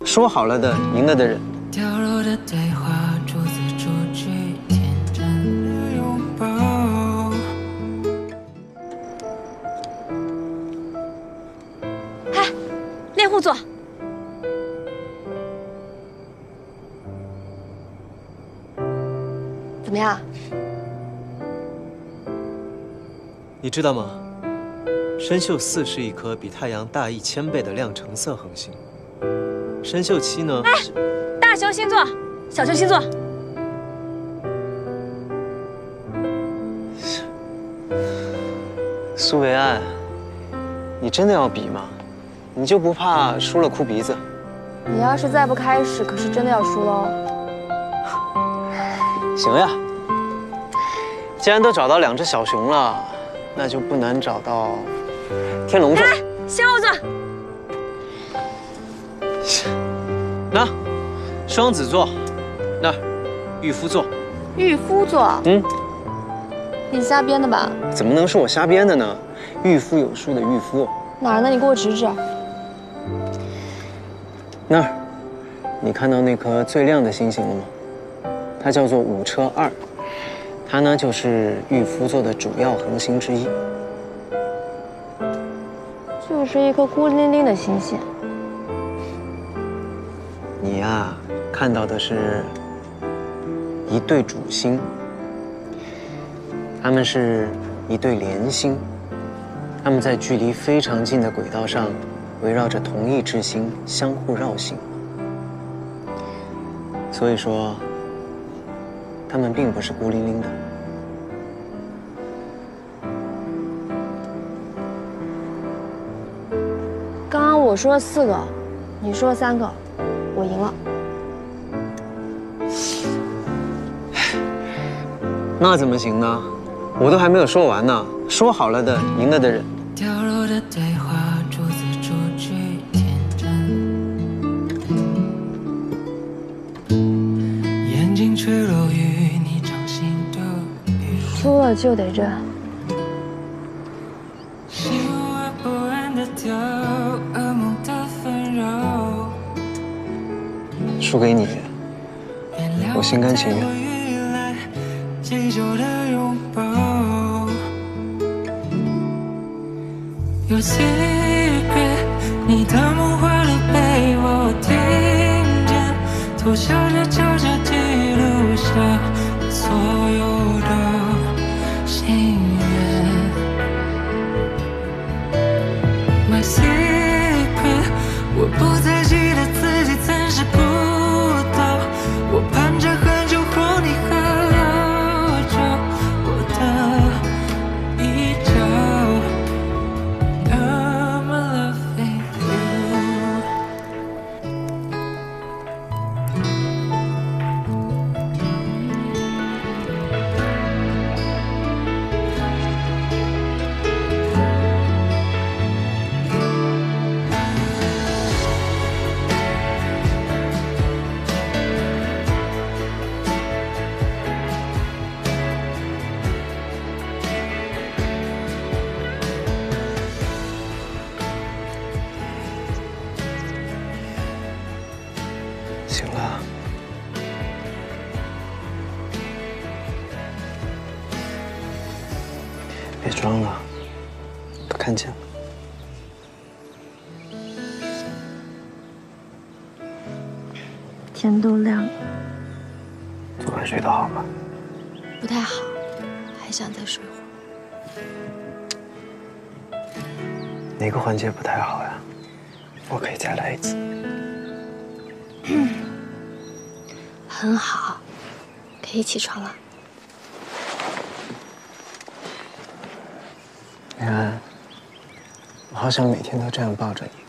说好了的，赢了的人。 掉落的对话，逐字逐句，天真的拥抱。 嗨，猎户座。怎么样？ 你知道吗？参宿4是一颗比太阳大1000倍的亮橙色恒星。参宿7呢？ 哎，大熊星座，小熊星座。 苏维埃，你真的要比吗？你就不怕输了哭鼻子？ 你要是再不开始，可是真的要输喽。 行呀，既然都找到2只小熊了，那就不难找到天龙座。 哎，仙后座。 那双子座，那儿御夫座。 御夫座？你瞎编的吧？ 怎么能是我瞎编的呢？御夫有术的御夫。 哪儿呢？你给我指指。 那儿，你看到那颗最亮的星星了吗？它叫做5车2，它呢就是御夫座的主要恒星之一。 就是一颗孤零零的星星。 你呀，看到的是一对主星，它们是一对连星，它们在距离非常近的轨道上，围绕着同一支星相互绕行。所以说，它们并不是孤零零的。 刚刚我说了4个，你说了3个，我赢了。 那怎么行呢？我都还没有说完呢。说好了的，赢了的人。 掉落的对话，逐字逐句，天真。眼睛坠落于你掌心的雨。 输了就得认。 心而不安的跳，噩梦的纷扰。 输给你，我心甘情愿。 记久的拥抱。有 secret， 你的梦话都被我听见，偷笑着悄悄记录下所有的心愿。My secret， 我不再记得自己暂时不到，我盼着很久后你和我的一角。I'm loving you。 行了，别装了，都看见了。 天都亮了。 昨晚睡得好吗？ 不太好，还想再睡会儿。 哪个环节不太好呀？我可以再来一次。 很好，可以起床了。 你看，我好想每天都这样抱着你。